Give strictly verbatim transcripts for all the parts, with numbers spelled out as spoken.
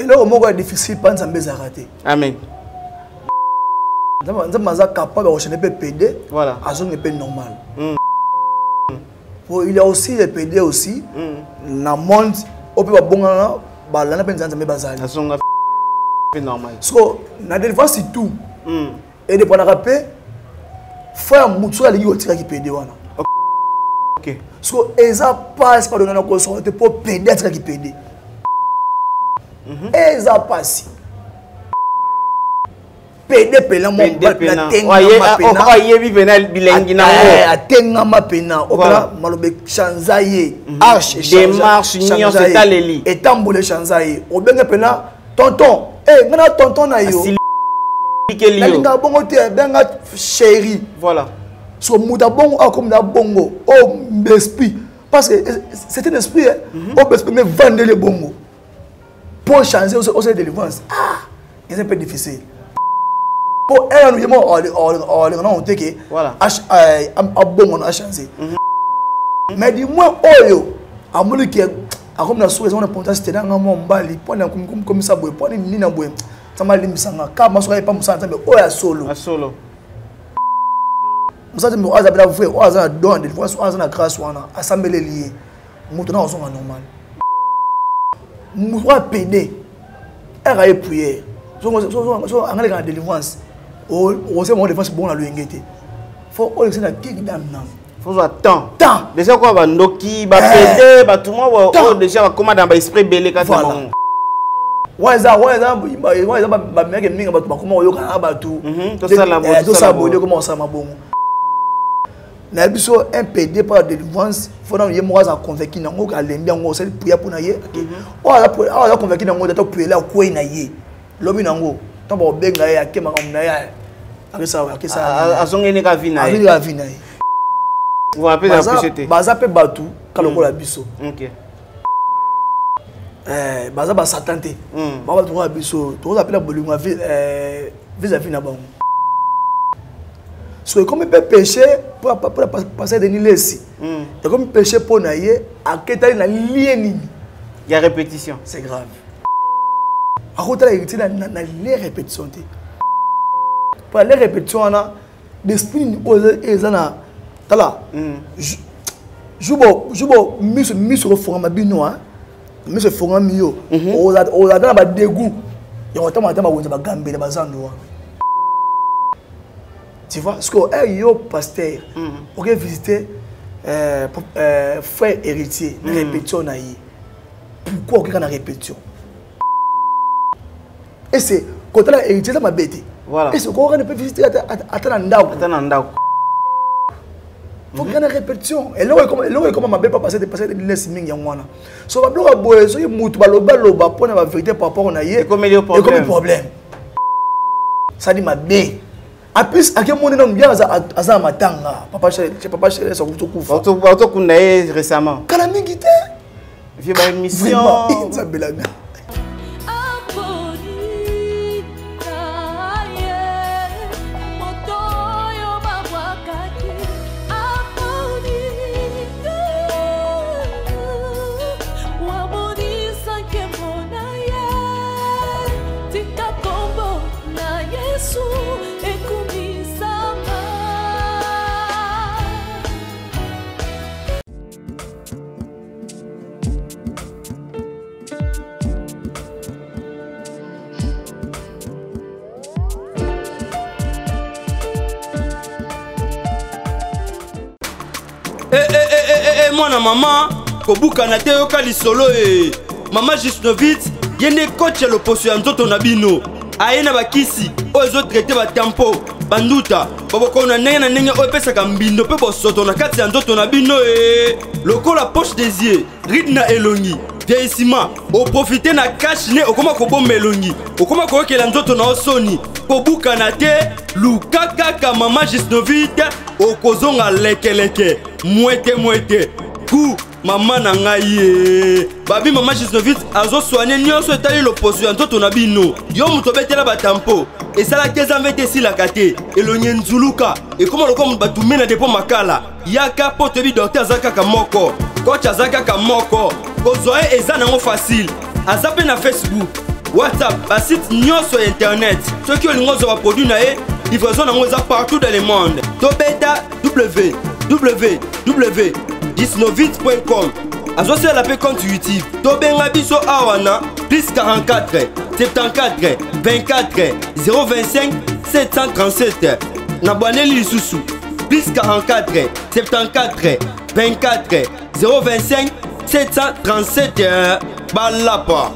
Et là, au moment où c'est difficile, pas de rater. Amen. Nous sommes capables de rechercher le P D. Voilà. À zone P D normal. Mm. Il y a aussi le P D aussi. Mm. Dans le monde, on peut bon là, bah là, on peut nous bazar. À zone normal. So, na défense c'est tout. Mm. Et de prendre rappel, frère Moutou a lié qui P D wana. OK. So, eza passe par donner la conscience pour P D qui P D. Eza passe. P D pena mo na tenga ma pena. Oye bi pena bilengi na ngo. Atenga ma pena. Okala malobe chanzaye. Arche démarche union c'est taleli. Etambole chanzaye. Obenga pena tonton. Eh, ngana tonton na yo. La linga bongo te benga chéri. Voilà. So muta bongo a comme na bongo. Oh l'esprit parce que c'est un esprit. Oh l'esprit me vendre le bongo. Pour changer au sein de délivrance. Ah, c'est un peu difficile. Pour elle, nous avons on que voilà. A bon on a changé. Mais dis-moi, Oyo, à mon qui a comme la sous-raison de pontage, c'était dans mon bali, pour comme comme ça, pour une nina boue. Ça m'a dit, ça m'a car ma soirée pas me sentir, mais Oya solo. A solo. Nous sommes au hasard de la vraie, au hasard de don, des fois, au hasard de grâce, on a assemblé les liés. Nous tenons ensemble normal. Nous devons péder. Elle a prié. So, so, so, so, en la délivrance. On sait mon défense bon à l'U-N-G-T. Faut on essaie de kick down now. Faut attendre. Temps. Déjà quoi va Noki, va péder, va tout le monde va déjà comment dans l'esprit belé quand voilà. Ouais ça, ouais ça, ouais ça ba mec mingi ba comment on yoka ba tout. Tout ça la bonne. Tout ça bonne comment ça ma bon. Na biso un P D par délivrance, faut na yé moi ça convaincu na ngo ka lembi ngo c'est prière pour na yé. Oh la oh la convaincu na ngo de to prier là ko na yé. Lobi na ngo. Tant ba benga ya kema ngam na ya. Akisa akisa. Azongene ka vina. Abi ka vina. Vous rappelez la pochette. Baza pe batu kaloko la biso. OK. Eh baza ba satante. Ba ba to biso, to appelle la bolingo euh vis-à-vis na bango. So comme peut pécher pour passer de nilesi. Et comme pécher pour naïe à ketali na lieni. Il y a répétition. C'est grave. À côté là il y a na les répétitions. Pour les répétitions na l'esprit ezana tala. Jubo jubo mis mis au fond ma bino hein. Mis au fond mio. O za o za na ba dégoût. Et on t'a mata ba wonza ba gambe ba zando. Tu vois, parce que hey, yo pasteur, on va visiter euh, euh, frère héritier, mm. répétition naïe. Pourquoi on a répétition? Et c'est quand on a héritier, ça m'a bêté. Voilà. Et c'est quand on peut visiter à Tanandao. Tanandao. Faut qu'on ait répétition. Et là, comment ma belle pas passer de passer de l'île Siming Yangwana. So, on va boire, so, il moute, baloba, loba, pour la vérité par rapport à naïe. Et comme il y a problème. problème. Ça dit ma bête. En plus, à quel moment on bien à ça matanga, papa chez papa chez son couteau coup. Auto auto qu'on a récemment. Calamité. Vieux ba émission. Ça belaga. Eh eh eh eh eh mwana mama kobuka na te yoka lisolo eh mama Gisnovitz yene coach le poso ya nzoto na bino ayena bakisi ozo traiter ba tempo banduta baboko na ndenge na ndenge opesaka mbindo pe bosoto na kati ya nzoto na bino eh lokola poche des yeux ride na elongi vieillissement o profiter na cash ne okoma ko bomba elongi okoma ko okela nzoto na osoni kobuka na te lukaka ka mama Gisnovitz okozonga leke leke mwete mwete ku mama na ngai babi mama Gisnovitz azo soigner nyonso etali loposo ya nzoto na bino yo muto betela batampo esala keza mvete silaka te elonye nzuluka ekoma loko mutu batume na depo makala yaka po toyebi docteur aza kaka moko coach aza kaka moko kozwa ye eza nango facile aza mpe na Facebook WhatsApp, ba site nyonso sur internet. Ceux qui ont les produits naé, livraison na partout dans le monde. Tobeta w w w point disnovitz point com. Associé à la paix compte YouTube. Tobenga biso awana plus quarante-quatre soixante-quatorze vingt-quatre zéro vingt-cinq sept cent trente-sept. Nabone lisusu plus quarante-quatre soixante-quatorze vingt-quatre zéro vingt-cinq sept cent trente-sept. Balapa.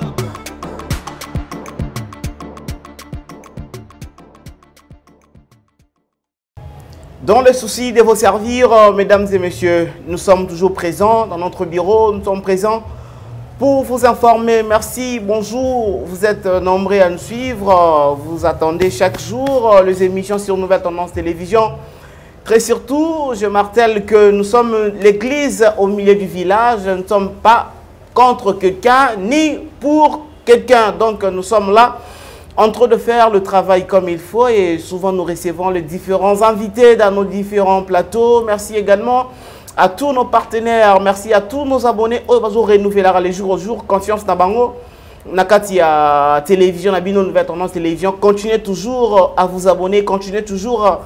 Dans le souci de vous servir, euh, mesdames et messieurs, nous sommes toujours présents dans notre bureau, nous sommes présents pour vous informer. Merci, bonjour, vous êtes nombreux à nous suivre, euh, vous attendez chaque jour euh, les émissions sur Nouvelle Tendance Télévision. Très surtout, je martèle que nous sommes l'église au milieu du village, nous ne sommes pas contre quelqu'un ni pour quelqu'un, donc nous sommes là en train de faire le travail comme il faut et souvent nous recevons les différents invités dans nos différents plateaux. Merci également à tous nos partenaires, merci à tous nos abonnés. Oh, on va renouveler les jours au jour, confiance dans Bango. Nakati à télévision, Nabino Nouvelle Tendance Télévision. Continuez toujours à vous abonner, continuez toujours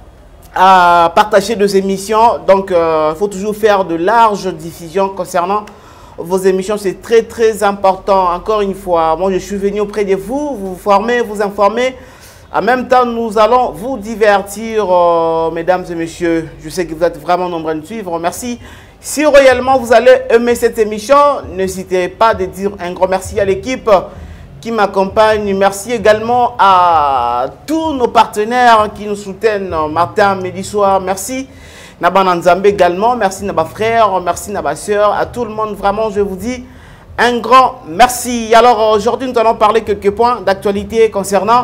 à partager nos émissions. Donc, il euh, faut toujours faire de larges diffusions concernant vos émissions, c'est très très important. Encore une fois, moi je suis venu auprès de vous, vous former, vous informer. En même temps, nous allons vous divertir, euh, mesdames et messieurs. Je sais que vous êtes vraiment nombreux à nous suivre. Merci. Si réellement vous allez aimer cette émission, n'hésitez pas de dire un grand merci à l'équipe qui m'accompagne. Merci également à tous nos partenaires qui nous soutiennent matin, midi, soir. Merci. Naba Nzambe également, merci Naba frère, merci Naba soeur, à tout le monde, vraiment je vous dis un grand merci. Alors aujourd'hui nous allons parler quelques points d'actualité concernant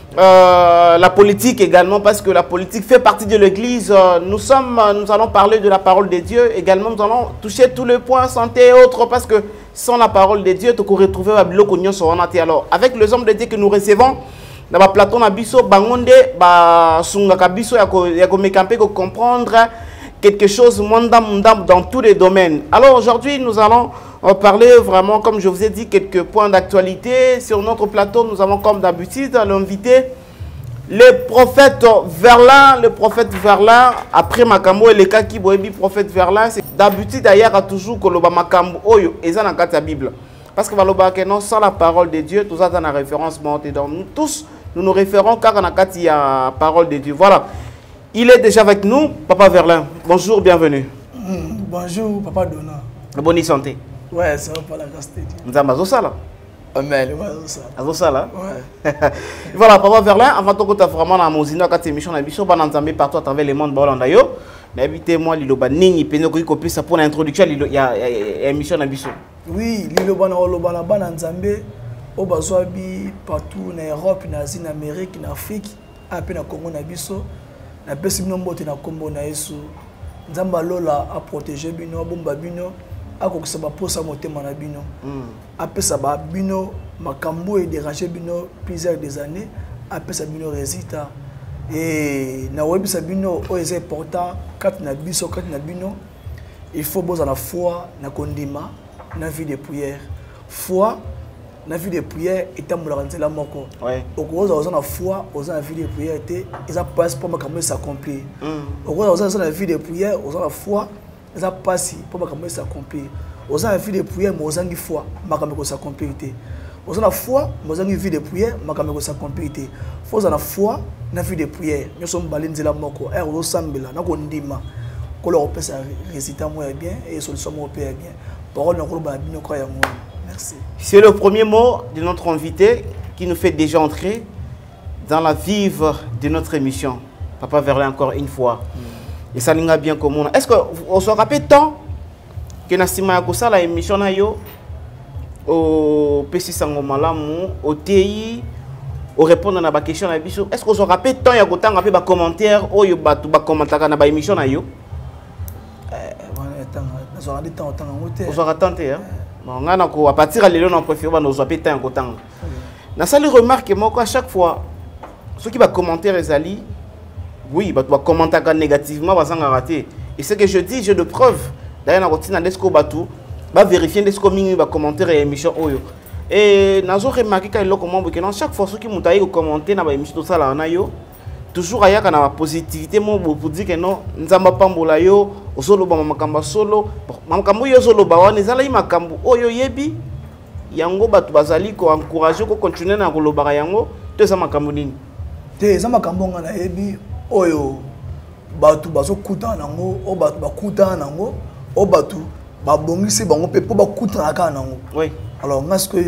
euh, la politique également, parce que la politique fait partie de l'église. Nous sommes, nous allons parler de la parole de Dieu, également nous allons toucher tous les points santé et autres, parce que sans la parole de Dieu, tu pourrais retrouver à Biloko sur alors avec les hommes de Dieu que nous recevons, dans le plateau na biso bangonde ba sunga biso ya ko ya ko mekampe ko comprendre quelque chose mondam dans tous les domaines. Alors aujourd'hui nous allons parler vraiment, comme je vous ai dit, quelques points d'actualité sur notre plateau. Nous avons comme d'habitude l'invité le prophète Verlin, le prophète Verlin après Makambo et le cas qui boebi prophète Verlin, c'est d'habitude d'ailleurs a toujours koloba Makambo oyo eza na kati ya Bible. Parce que valoba que non, sans la parole de Dieu, tout ça dans la référence montée dans nous tous. Nous nous référons car on a quatre la parole de Dieu. Voilà. Il est déjà avec nous, Papa Verlin. Bonjour, bienvenue. Mmh, bonjour, Papa Donna. Bonne santé. Ouais, ça va pas la grâce de Dieu. Nous avons ça là. Amen, ouais, ça. Azo ça là. Ouais. Voilà, Papa Verlin, avant tout tu as vraiment la mosina quand tu émission na biso ba nzambe partout à travers le monde ba Hollanda yo. N'habitez moi liloba nini peno ko copie ça pour l'introduction il y a émission na biso. Oui, liloba na loba na ba nzambe. Au Bazoabi, partout en Europe, en Asie, en Amérique, en Afrique, à peine à Congo, na biso, na pesi bino mbote na kombo na Yesu. Nzamba lola a protéger bino, bomba bino, a kokisa ba posa motema na bino. A pesa ba bino, makambo et déranger bino plusieurs des années, a pesa bino résultat. Et na webi sa bino o est important, quand na biso, quand na bino, il faut boza la foi, na kondima, na vie de prière. Foi na vie de prière et tamboularanze la moko. Ouais. Au gros, on a la foi, on a la vie de prière et ils ont passé pour ma s'accomplir. Au gros, on a la vie de prière, on a la foi, ils ont passé pour ma s'accomplir. On a la vie de prière, mais on a la foi, ma s'accomplir. On a la foi, mais on a la vie de prière, ma s'accomplir. Faut la foi, na vie de prière. Nous sommes balinés la moko. Et on semble là, on dit ma. Quand on peut ça résultat moins bien et solution moins bien. Parole on va bien croire moi. Merci. C'est le premier mot de notre invité qui nous fait déjà entrer dans la vive de notre émission. Papa Verlin, encore une fois. Mm. Et ça nous a bien comme est-ce qu'on se rappelle tant que Nassima Yakosa, la émission au P C Sangomalamu, au T I, au répondre à la question, est-ce qu'on se rappelle tant qu'il y a des commentaires ou des commentaires dans l'émission? On se tenté, hein? À partir de là, on préfère nous appeler tant que tant. Dans ça, les remarques, moi, à chaque fois, ceux qui vont commenter les alliés, oui, bah, tu vas commenter négativement, vas en rater. Et ce que je dis, j'ai de preuves. D'ailleurs, on va vérifier les commentaires et émissions. Et nazo remarqué que comment que chaque fois qui m'ont taillé commenter na ba émission tout ça là na yo toujours aya kana ba positivité mo pour dire que non nzamba pambola yo osolo ba makamba solo makambo yo solo ba wana ezala yi makambo oyo yebi yango batu bazali ko encourager ko continuer na kolobaka yango to eza makambo nini te eza makambo ngana yebi oyo batu bazo kutana nango o batu bakutana nango o batu babongisi bango pe po bakutana ka nango oui. Alors, je suis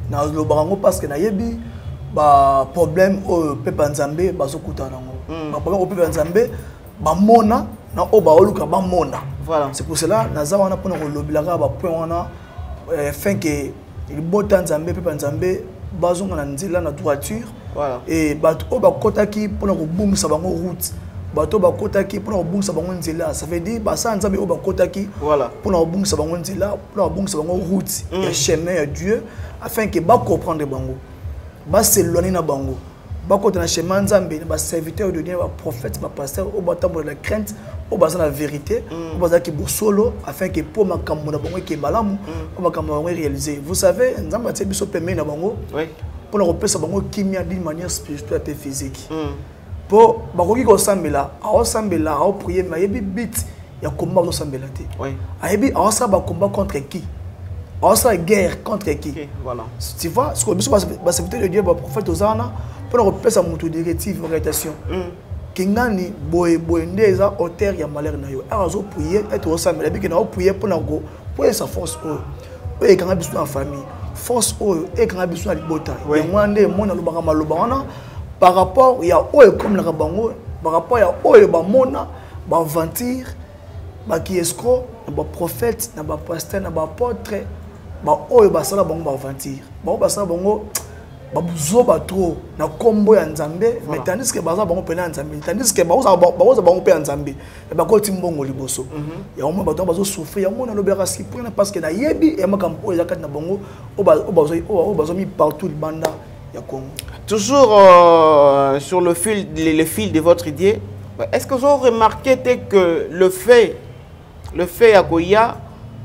là parce que je ba problème au Pepe Nzambe bazokuta nango. Ba problème au Pepe Nzambe ba mona na o ba oluka ba mona. Voilà. C'est pour cela naza wana pona ko lobilaka ba point wana fin que il bota Nzambe Pepe Nzambe bazonga na nzela na droiture. Voilà. Et ba o ba kotaki pona ko bungisa bango route. Bato ba kotaki pona ko bungisa bango nzela. Ça veut dire ba sa Nzambe o ba kotaki voilà. Pona ko bungisa bango nzela, pona ko bungisa bango route. Il y a chemin à Dieu afin que ba comprendre bango. Ba s'éloigner na bango. Ba côté na chemin Nzambe, ba serviteur de Dieu, ba prophète, ba pasteur, au ba tambo de la crainte, au ba la vérité, au ba ki solo afin que pour makambo na bango ki malamu, au makambo bango réaliser. Vous savez, Nzambe a biso permet na bango. Oui. Pour na repesa bango kimia d'une manière spirituelle et physique. Pour bakoki ko sambela, a sambela, a prier, mais yebi bit ya combat ko sambela te. Oui. A yebi a sa ba combat contre qui? On sera guerre contre qui? Okay, voilà. Tu vois, ce que le serviteur de Dieu, le prophète Osana, pour repérer sa moto directive, orientation. Kingani, boy, boy, ndeza, auteur, ya malheur na yo. Alors, on prier, être au sein, mais la on prier pour n'ago, pour sa force. Oh, et quand on a besoin de famille, force oh, et quand on a besoin de bota. Et moi, on est mon alubara malubana, par rapport, il y a oh comme la rabango, par rapport, il y a oh le bamona, baventir, baki escroc, ba prophète, ba pasteur, ba apôtre. Ba oyo basala bango ba aventure ba basala bango ba buzoba trop na kombo ya Nzambe mais tandis que basala bango pena Nzambe tandis que ba oza ba oza bango pe Nzambe e ba ko timbongo liboso ya omo ba bazo souffrir ya mona lobera si pour parce que na yebi ya makambo ya kati na bango o ba o bazo o bazo mi partout le banda ya Congo. Toujours euh, sur le fil le, le fil de votre idée, est-ce que vous avez remarqué que le fait le fait à Koya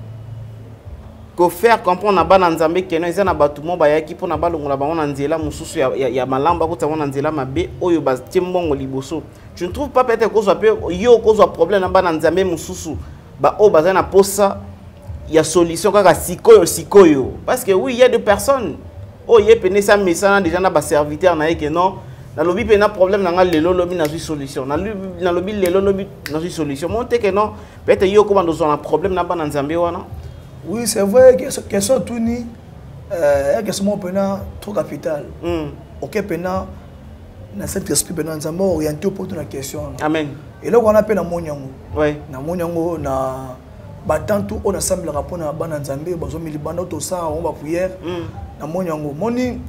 ko faire comprendre ba na Nzambe que non ezana batumo ba yaki pona ba longola ba na nzela mususu ya ya malamba ko tsa na nzela mabe oyo ba timbongo liboso. Je ne trouve pas peut-être que soit yo ko soit problème na ba na Nzambe mususu ba o ba na posa ya solution kaka sikoyo sikoyo parce que oui il y a des personnes oh yé pene ça message déjà na ba serviteur na que non na lobi pe na problème na lelo lobi na une solution na na lobi lelo lobi na une solution monte que non peut-être yo ko ba dans un problème na ba na Nzambe wana. Oui, c'est vrai que question tout ni euh question pena trop capital. Mm. OK pena na cet esprit pena Nzambe orienté pour la question. Amen. Et là on appelle na monyango. Oui. Na monyango na batantu on assemble rapport na bana Nzambe bazo mi libanda to ça on va prière. Mm. Na monyango moni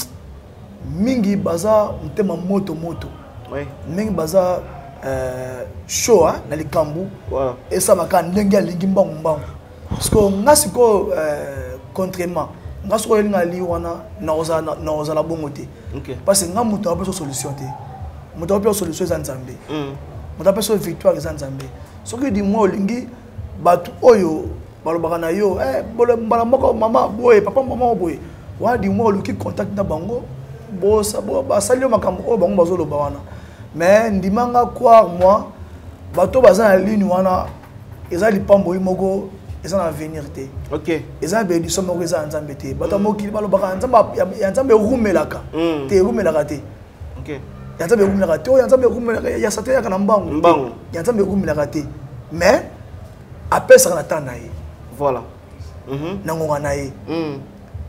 mingi baza mtema moto moto. Oui. Mingi baza euh show hein na likambu. Wow. Et ça maka ndenge ya lingimbangu mbangu. Parce que nga siko contrairement nga siko linga li wana na oza na oza la bongote. OK. Parce que nga muto apeso solution te. Muto apeso solution za Nzambe. Mm. Muto apeso victoire za Nzambe. Soki di mo lingi batu oyo balobaka na yo eh mbala moko mama boye papa mama boye. Wa di mo luki contact na bango bo sa bo ba salio makambo o bango bazolo ba wana. Mais ndimanga croire moi bato baza na ligne wana ezali pambo imoko ils ont avenir te. OK. Ils ont bénédiction mo za Nzambe te. Bato mo ki balobaka Nzambe ya Nzambe rumelaka. Te rumelaka te. OK. Ya Nzambe rumelaka te. Ya Nzambe rumelaka ya sate ya kana mbangu. Mbangu. Ya Nzambe rumelaka te. Mais après ça na tana ye. Voilà. Mhm. Nango na ye. Mhm.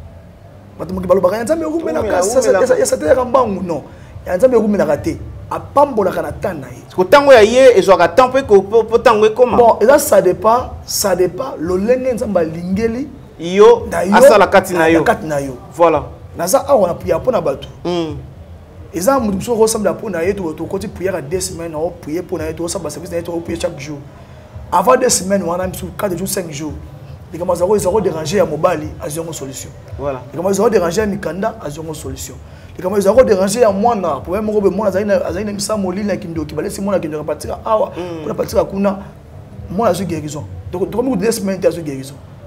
Bato mo ki balobaka ya Nzambe rumelaka ya sate ya kana mbangu non. Ya Nzambe rumelaka te. Apambola kana tana ye. Ko tango ya ye ezwaka temps pe ko po tango e koma. Bon, et ça ça dépend, ça dépend le lenge nzamba lingeli yo asala kati na yo. Kati na yo. Voilà. Na ça a on a prié pour na batu. Mm. Et ça nous so ressemble pour na ye to to côté prière à deux semaines on prier pour na ye to ça ba service na ye to prier chaque jour. Avant deux semaines on a mis sur quatre jours cinq jours. Les commencent à zéro déranger à mobali à zéro solution. Voilà. Les commencent à déranger à mikanda à zéro solution. Et comme ils ont dérangé à moi na pour même robe moi azali azali misa molina kindo kibale si moi na kindo partir awa pour partir kuna moi na guérison donc donc deux semaines de guérison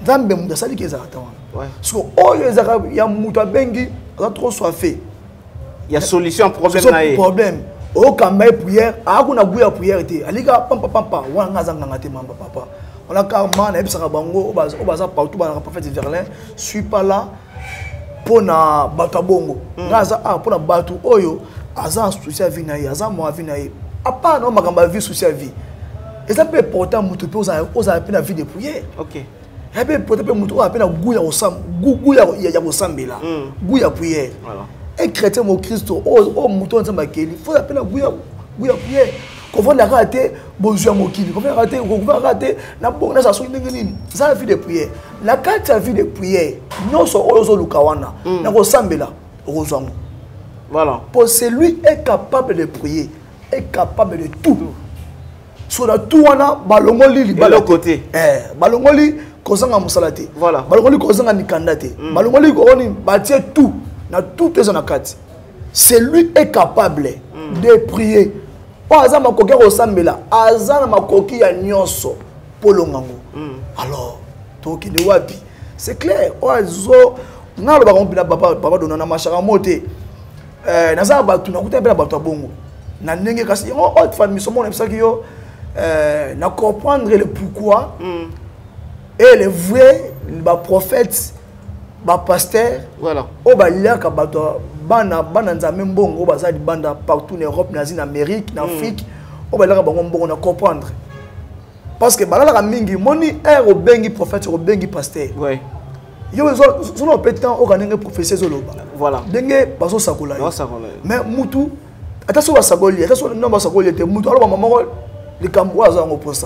nzambe mutu asali ki ezalaka wana Ouais. so oyo ezalaka ya mutu abengi aza trop soifé Il y a solution problème so na ye. problème okamba ye prière akuna guya prière te alika pampa pampa wana ngaza nganga te mamba papa on a carrément ebisaka bango obaza partout ba prophète Verlin suis pas là pona bato bongo ngaza ah pona bato oyo aza souci à vie na ye aza mo vie na ye apa no makamba vie souci à vie et ça peut important mutu pe oza oza pe na vie de prière. OK. Et puis peut-être mutu oza pe na guya osam guya ya kosambela guya prière. Voilà. Un chrétien au Christ, au mouton de Makeli, il faut appeler la bouilla, bouilla, bouilla. Qu'on va la rater, bonjour Mokili, qu'on va rater, qu'on va rater, la bonne à son ingénie. Ça la vie de prière. La carte a vie de prière. Non, sur Ozo Lukawana, n'a pas sambela, Rosamo. Voilà. Pour celui est capable de prier, est capable de tout. Sur la tout, on a balongoli, de l'autre côté. Eh, balongoli, kozanga musalate. Voilà. Balongoli, kozanga nikandate. Balongoli, kozanga bâtir tout. Na tout est en carte. Celui est capable mm. de prier. O azama koki osambela, azana makoki ya nyonso polongango. Mm. Alors, toki de wapi. C'est clair. O azo na lo ba kompila papa papa dona na machaka moté. Euh naza ba tu na kuta bela bato bongo. Na ndenge kasi o autre famille somo na bisaki yo euh na comprendre le pourquoi mm. et le vrai ba prophète ba pasteur voilà o ba liaka bato bana bana nzambe mbongo o bazali banda partout en Europe na en Amérique en Afrique o ba liaka bango mbongo na comprendre parce que balala mingi moni er o bengi prophète o bengi pasteur ouais yo zo zo no pétant o kanenge professeur zoloba voilà denge bazo sakola yo sakola mais mutu ata so basakoli ata so no basakoli te mutu alo mama le kambo aza ngo posa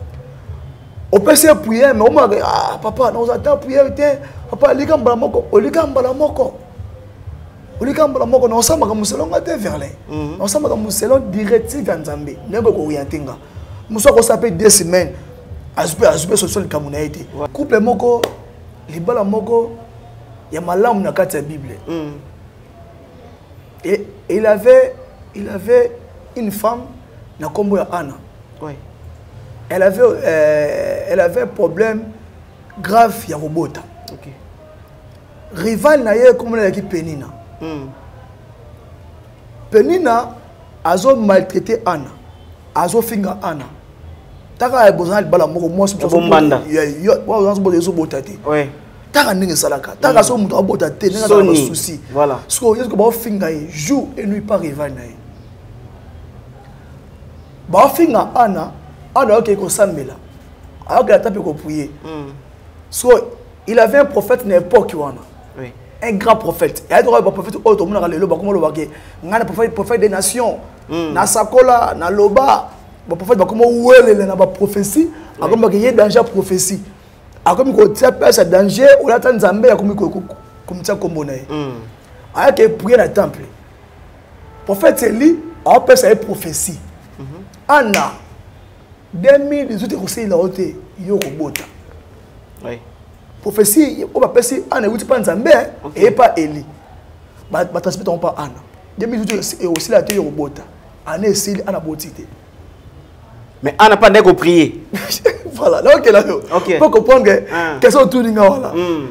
on peut se prier mais on m'a dit ah papa nous attend prière tiens papa lika mbala moko olika mbala moko olika mbala moko na osamba comme selon ngate Verlin na osamba comme selon directive ya Nzambe ndeko ko orientinga muso ko s'appelle deux semaines aspe aspe social kamuna été couple moko libala moko ya malamu na kati ya Bible et il avait il avait une femme na kombo ya Anna. Oui. Elle avait, euh, elle avait un problème grave, il y a Robota. Ok. Rival n'a eu comme elle a dit Penina. Mm. Penina a maltraité Anna. A finga Anna. Taka a besoin de bala moko moi c'est pour banda. Il y a il y a besoin de botate. Oui. Taka ningi salaka. Taka so muto botate ninga na souci. Voilà. So il y a que ba finga jour et nuit pas rival na. Ba finga Anna. Anna ok ko sambela. Alors que la tape ko prier. So il avait un prophète n'importe qui wana. Oui. Un grand prophète. Il y a un prophète autre monde a le ba comme le ba ke ngana prophète prophète des nations. Na sakola na loba ba prophète ba comme wele na ba prophétie, a comme ba ke y danger prophétie. A comme ko tia pesa danger ou la Nzambe ya comme ko comme tia kombo na ye. A ke prier na temple. Prophète Eli a pesa une prophétie. Anna deux mille dix-huit conseils la haute yo robota. Oui. Prophétie on va passer Anna ou pas Nzambe et pas Eli. Ba ba transmettre pas Anna. deux mille dix-huit et aussi la télé robota. Anna c'est Anna botité. Mais Anna pas d'ego prier. Voilà, là OK là. OK. Pour comprendre que qu'est-ce que tout ninga voilà.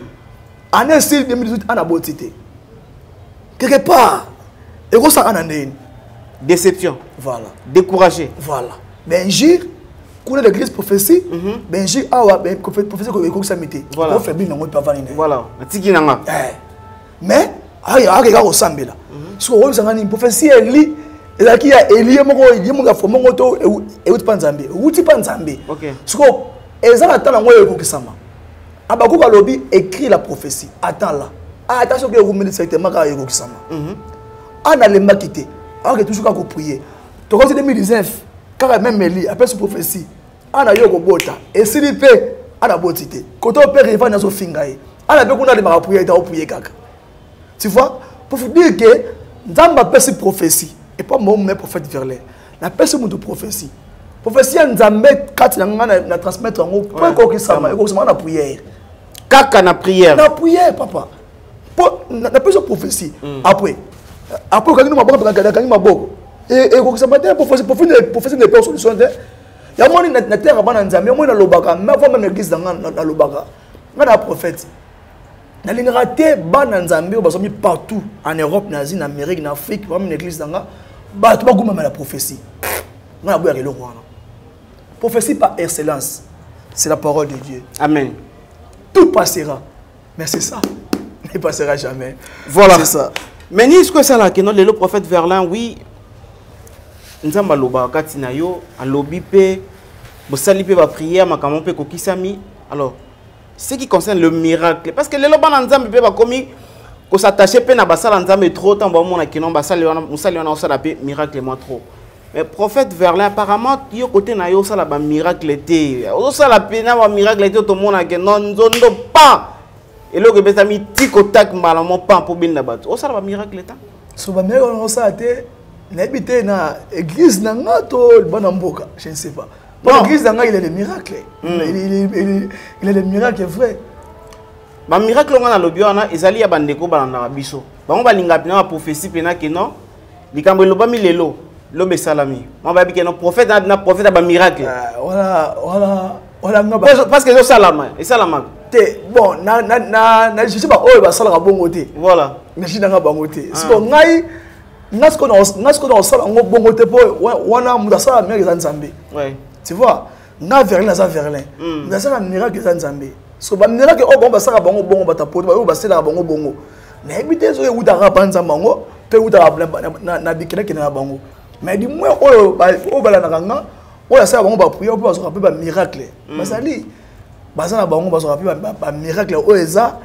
Anna c'est deux mille dix-huit Anna botité. Quelque part et quoi ça Anna né. Déception. Voilà. Découragé. Voilà. Benjir kuna l'église prophétie benjir awa ben prophétie ko ko samité ko fait bien ngo pas vanine voilà atiki nanga eh mais ay ay ga ko sambela so wo sangani prophétie eli elaki ya elie moko yimo ga fo moko to e uti panzambe uti panzambe OK so eza na tala ngo ko kisama abaku ka lobi écrit la prophétie attends là attention que vous me directement ka ko kisama ana le makité alors que toujours ka ko prier to ko deux mille dix-neuf car même Eli après cette prophétie ana yoko bota et s'il peut ana botité koto père il va na so fingaye ana be kuna de ma prière ta prier kaka tu vois pour vous dire que Nzamba peut cette prophétie et pas moi même prophète Verlin la personne de prophétie prophétie Nzambe quatre na na transmettre en point ko ki sama ko sama na prière kaka na prière na prière papa pour na personne prophétie après après quand nous maboko quand nous maboko et et ko sama te prophétie prophétie ne pas solution te ya moni na terre bana Nzambe moni na lobaka mais avant même l'église dans na lobaka nga na prophète na lingaka te bana nzambe bazomi partout en Europe, en Asie, en Amérique, en Afrique, même l'église danga ba to ba guma la prophétie nga na boya ke lo wana prophétie par excellence c'est la parole de Dieu. Amen. Tout passera mais c'est ça ne passera jamais. Voilà c'est ça. Mais ni ce que ça là que non le prophète Verlin oui nzamba loba kati na yo alobi pe bo sali pe ba prière makamon pe kokisami. Alors ce qui concerne le miracle parce que les loba na nzambe pe ba komi ko s'attacher pe na basala nzambe trop tant ba mona ki non basali wana musali wana osala pe miracle moi trop. Mais prophète Verlin apparemment yo côté na yo sala ba miracle te osala pe na ba miracle te to mona ke non nzondo pas. Et là, il y a un petit contact malalement pas pour bien là-bas. On sait le miracle là. So ba miracle on sait te n'habiter na église na ngato banamboka, je ne sais pas. Dans l'église d'anga il y a des miracles. Mm. Il, il, il, il y a des miracles vrais. Ba miracle on a le bio na ezali ya bandeko balanda biso. Ba on ba linga pina prophétie pena ke non. Likambo loba mi lelo. Lobe salami. On ba bi ke non prophète na prophète ba miracle. Voilà, voilà, voilà ngaba. Parce que yo salama, et salama. Bon, na na na na je sais pas oh ba sala bongo te. Voilà. Mais si nga bongo te. C'est bon ngai ngasko na ngasko na sala ngo bongo te po wana muda sala miracle za nzambe. Ouais. Tu vois, na Verlin na Verlin. Na sala miracle za nzambe. So ba miracle oh bon ba sala bongo bongo ba tapo ba ba sala bongo bongo. Na ebite zo e uta ka banza bango pe uta na na bikina kina bango. Mais du moins oh ba oh ba na kanga oh la sala bongo ba prier po ba ba miracle. Basali bazana bango bazoka pe ba miracle o eza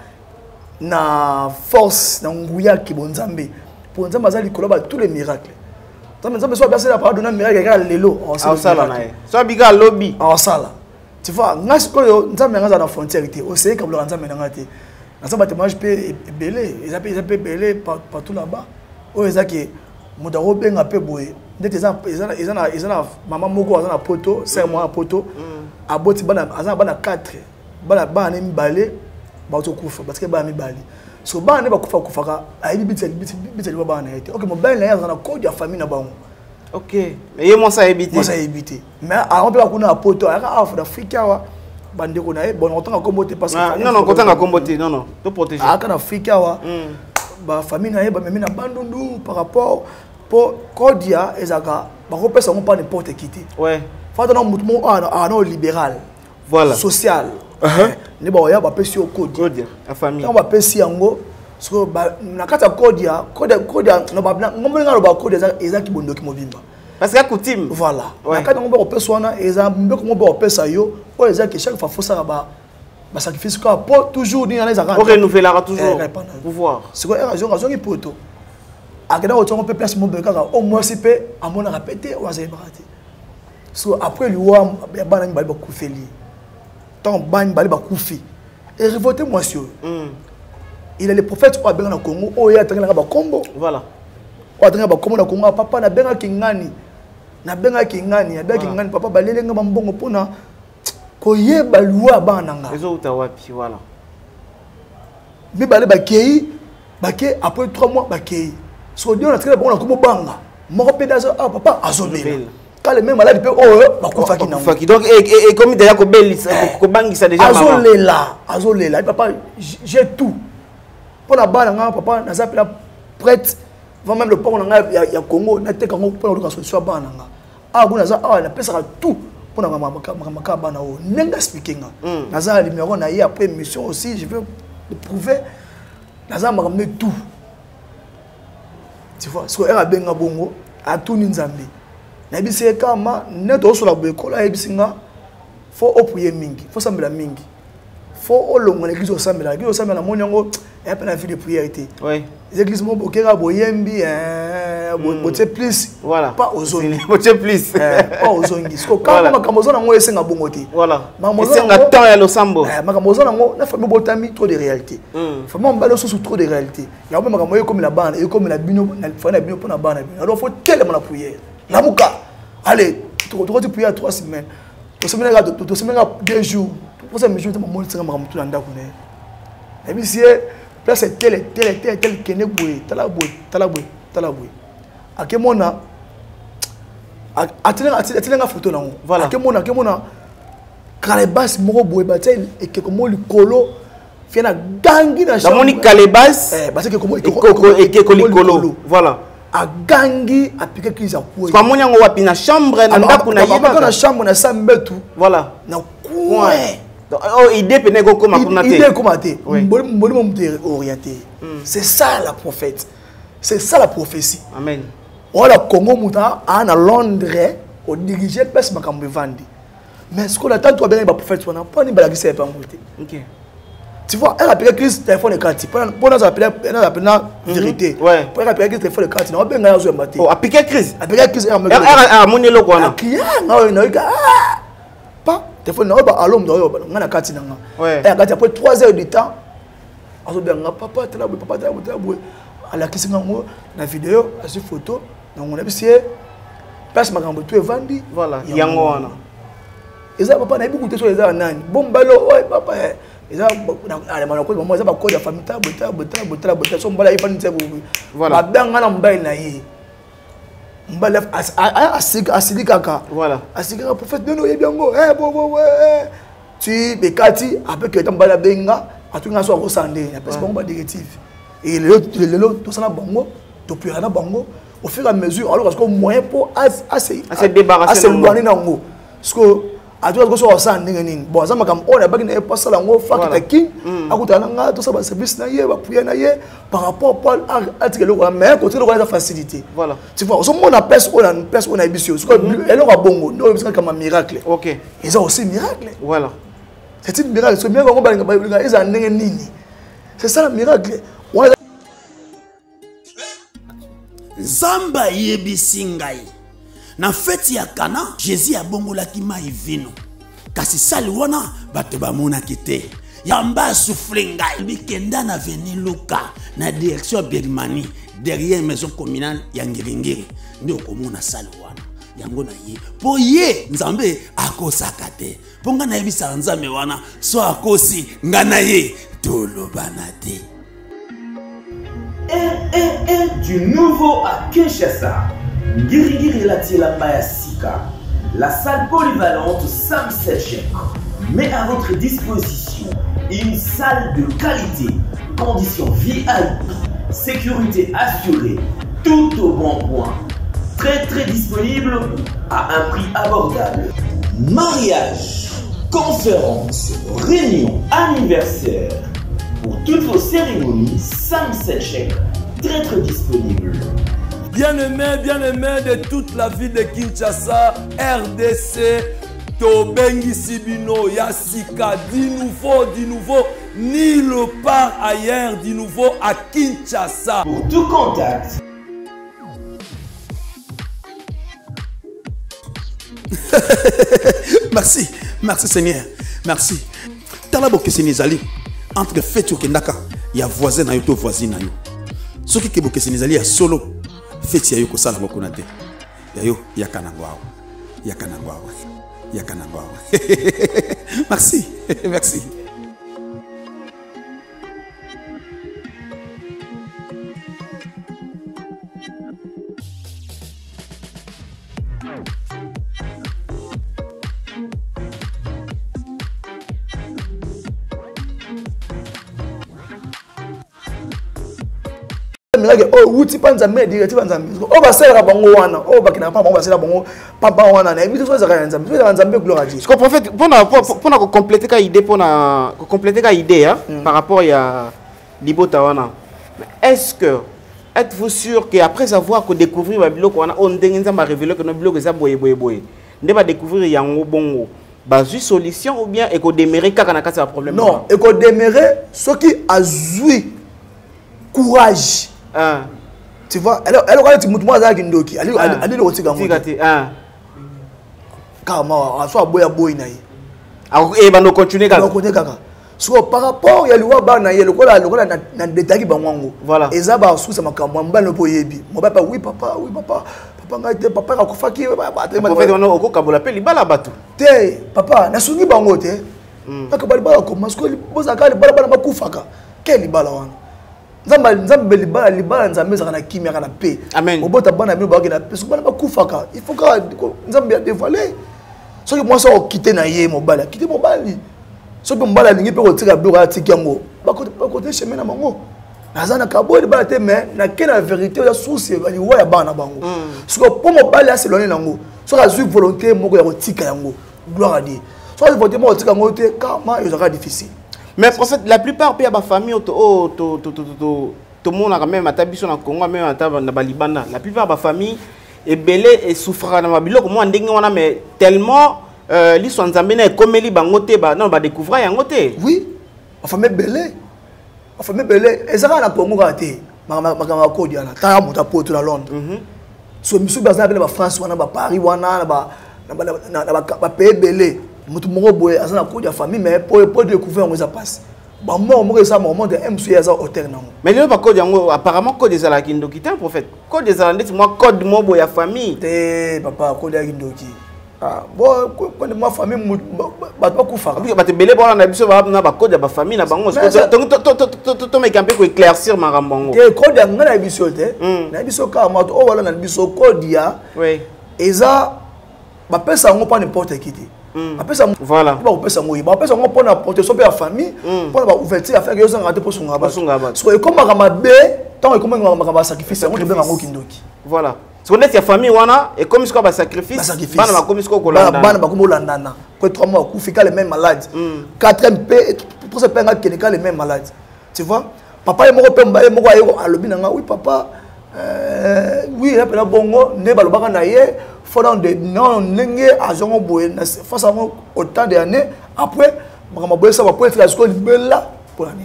na force na nguya ki bonzambe pour nzambe bazali koloba tous les miracles nzambe nzambe so basela par donner miracle ka lelo en sala na ye so biga lobby en sala tu vois ngas ko nzambe ngaza na frontière te o sey kablo nzambe na ngate nzambe témoignage pe belé ils appellent ils appellent belé partout là-bas o eza ki modaro benga pe boye ndete eza eza na eza na maman moko azana poto cinq mois poto aboti bana azana bana quatre bana bana mibale bato kufa parce que bana mibale so bana ba kufa kufa ka ayi biti biti biti ba bana été OK mon bana ya azana code ya famille na bango OK mais yé moi ça éviter moi ça éviter mais avant pe kuna poto aka Af d'Afrique wa bande ko na e bon autant comme te parce que non non autant comme non non to protéger aka na Afrique wa ba famille na e ba memi na bandundu par rapport pour Kodia ezaka ba repesa on pas n'importe qui te ouais faut dans mouvement ah non libéral voilà social ne ba ya ba pesi o Kodia la famille on ba pesi yango so ba na kata Kodia Kodia Kodia no ba ngombe ngalo ba Kodia ezaki bondoki mobimba parce que coutume voilà na kata ngombe opesa wana eza mbeko ngombe opesa yo o ezaki chaque fois faut ça ba ba sacrifice quoi pour toujours ni na ezaka on renouvellera toujours pouvoir c'est quoi raison raison qui poto akena otongo pe place mobile kaka au moins c'est pe amona répéter ou azali barati so après lui wa bana ni bali ba kufeli tant bani bali ba kufi et révolté moi sur il est le prophète au benga na Congo o ya tanga ba kombo voilà o tanga ba kombo na Congo papa na benga kingani na benga kingani na benga kingani papa balele nga mbongo pona ko yeba loi bana nga ezo utawapi voilà mi bale ba kei ba ke après trois mois ba kei so Dieu na très bon comme banga moko pédazo ah papa azobela quand les mêmes malades peut oh bakufa ki nango donc et et comme déjà ko belisa ko bangisa déjà azolela azolela papa j'ai tout pour la bana nga papa na zapela prête va même le pont nga ya Congo na te kango pour le solution bana nga ah kuna za ah na pesa tout pour na maka bana o nenga speaking na za numéro na y après mission aussi je veux le prouver na za makamne tout. Tu vois, so era benga bongo a tout nzambe. Na bise kama neto so la beko la ebisinga faut opprier mingi, faut sambela mingi. Faut olongo na église sambela, église sambela monyango et pas la vie de prière été. Oui. Les églises mo bokera boyembi euh bote plus voilà. Pas aux zongi. Bote plus. Pas aux zongi. Parce que quand makambozo na ngo esenga bongo te. Voilà. Esenga temps ya losambo. Eh makambozo na ngo na famille botami trop de réalité. Famille mbalo so trop de réalité. Ya même makambo comme la bande et comme la bino na fa na bino pour na bande. Alors faut tellement la prière. La muka. Allez, tu tu prier à trois semaines. Tu semaine là tu semaine là deux jours. Pour ça me joue makambo tsenga makambo tout ndako ne. Et puis si place tel tel tel tel kene boy, tala boy, tala boy, tala boy. Akemona atena atena photo nango. Voilà. Akemona akemona kalebas moko boy batel et que comme likolo fait na gangi na chambre. La moni calebas. Eh parce que comment et kolikolo. Voilà. A gangi a piqué crise à quoi. Parce que moni ngo wapi na chambre na ndako na yeba. Na chambre na sambetu. Voilà. Na quoi. Oh, idée pene go comme on a idée comme até. Orienté. C'est ça la prophète. C'est ça la prophétie. Amen. Voilà Congo muta à Londres au diriger place makambo vandi. Mais ce qu'on attend toi bien ba prophète on a pas ni balagi c'est pas monté. OK. Tu vois, elle a appelé Christ téléphone de quartier. Pour nous appeler elle a appelé vérité. Ouais. Pour elle appeler Christ téléphone de quartier. On bien gagner zo maté. Oh, appeler Christ. Appeler Christ elle a monné lo kwana. Client na na pas téléphone na ba alom do ngana quartier na. Ouais. Et après trois heures de temps azo bien papa tela papa tela tela ala kisinga ngo na vidéo à cette photo na on a vu c'est place makambo tu evandi voilà yango wana eza papa na ibuku teso eza nani bombalo oi papa eza ala mala ko maman eza ba ko ya famille ta bota bota bota bota so mbala ifani tse voilà badanga na mbai na yi mbala asika asika kaka voilà asika prophète non yebi yango eh bo bo eh tu bekati après que tambala benga atunga so ko sande parce que bon ba directive. Et le le tout ça na bango to plus na bango au fur et à mesure alors parce que moyen pour assez assez débarrasser loin nango parce que a tout ça ça ndenge nini bon ça makam on a ba na pas ça lango fakita king akutana nga to ça ba service na ye ba prier na ye par rapport Paul a dit que le mais côté le la facilité voilà tu vois on a pèse on a une pèse on a ambitieux parce que elle aura bongo non c'est comme un miracle. OK ils ont aussi miracle voilà c'est un miracle ce miracle on ba nga ils ont ndenge nini c'est ça le miracle. Zamba yebisi ngai na feti ya Kana Jésus abongolaki mai vino kasi sali wana bato bamonaki te yamba souffle ngai bikenda na veni Luka na direction Birmanie derrière maison communale ya Ngiringiri ndio komona sali wana yango na ye po ye nzambe akosaka te po nga na yebisa nzambe wana so akosi nga na ye tolobana te. Un, un, un du nouveau à Kinshasa. Ngirigiri Latila Mayasika. La salle polyvalente Sam Selchek met à votre disposition une salle de qualité, conditions V I P, sécurité assurée, tout au bon point. Très très disponible à un prix abordable. Mariage, conférences, réunions, anniversaires. Pour toutes vos cérémonies, Sam Selchek, très très disponible. Bien-aimés, bien-aimés de toute la ville de Kinshasa, R D C, Tobengi Sibino, Yassika, du nouveau, du nouveau, ni le part ailleurs, du nouveau à Kinshasa. Pour tout contact. Merci, merci Seigneur, merci. Talabo Kesenizali. Entre fait Kendaka, il y a voisin na yo to voisine na yo. Ce qui ke bokesinizali ya solo fait ya yo ko sala bokonate. Ya yo ya kanangwa. Ya kanangwa. Ya kanangwa. Merci, merci. Oh, wuti panza me direct panza me. Oh ba sera bango wana. Oh ba kina pa bango ba sera bango papa wana na biso za kanza. Biso za nzambe gloire à Dieu. Je prophète pour na pour na compléter ka idée pour na compléter ka idée hein par rapport à libota wana. Est-ce que êtes-vous sûr que après avoir que découvrir ba biloko wana on ndenge nzamba révéler que no biloko za boye boye boye. Nde ba découvrir yango bongo. Ba ju solution ou bien et ko démérer kaka na kasa problème. Non, et ko démérer ce qui a zui courage. Ah. Tu vois, elle elle regarde tout moi ça qui ndoki. Elle elle le otika ngo. Tika ah. Kama aso boya boy na yi. Ah et ba no continuer kaka. No continuer kaka. So par rapport ya liwa ba na ye lokola lokola na na détail bango. Voilà. Eza ba sous ça makambo mbalo po yebi. Mo papa oui papa oui papa. Papa ngate papa ka kufaki papa te. En fait on oko kabola pe libala batu. Te papa na sungi bango te. Paka bali ba ko masko boza ka libala bala makufaka. Ke libala wana. Nzamba nzamba libala libala nzambe za kana kimia kana pe. Amen. Obota bana mino ba na pe so bana ba kufaka. Il faut que nzambe a dévoiler. So que moi ça quitter na ye mobala, quitter mobali. so pe mbala lingi pe ko tika biloko ya tiki yango bakote chemin na bango naza na kaboyi bala te mais na ke na vérité ya souci baliwa ya bana bango siko po mobali aselone nango so azwi volonté moko ya kotika yango gloire à Dieu so azwi volonté moko tika yango te kama ezaka difficile mais en fait la plupart pe ya ba famille to to to to to tout le monde a quand même à biso na Congo même à na Balibanda la plupart ba famille est belé et souffrant na mabilo comme ndenge wana mais tellement euh liso nzambe na ekomeli bango te ba non ba découvrir yango te oui ma famille belé ma famille belé ezaka na Congo ka te makanga ko diana ta muta poto na Londres so misu bazana bele ba France wana ba Paris wana na ba na ba ba pays belé mutu moko boye azana ko dia famille mais pour pour découvrir on ça passe ba mo mo ça moment de M C ça hôtel nango mais le ba code yango apparemment code des ala kindoki te prophète code des ala ndeti moi code mo boya famille te papa code ya kindoki ah bon code ma famille ba pas kufa ba te belé bona na biso ba na ba code ya ba famille na bango to to to to to me camper ko éclaircir marambango te code ya ngana biso te na biso ka ma to o wala na biso code ya oui eza ba pesa ngo pas n'importe qui te apesa voilà ba opesa ngo ba opesa ngo pona protection pe ya famille pona ba ouverture afin que yo zanga te posunga ba so e koma kama be tant e koma kama ba sacrifice ngo te benga ngo kindoki voilà so net ya famille wana et comme ce ba sacrifice bana ba comme ce ko kolanda bana ba ko landana ko trois mois ku fika les mêmes malades quatre p pour se penga kenika les mêmes malades tu vois papa e moko pe mbaye moko ayo alobi nanga oui papa euh oui là pena bongo ne ba lobaka na ye fondant de non nenge azongo boye face à autant d'années après makama boye ça va pour faire ce bella pour l'année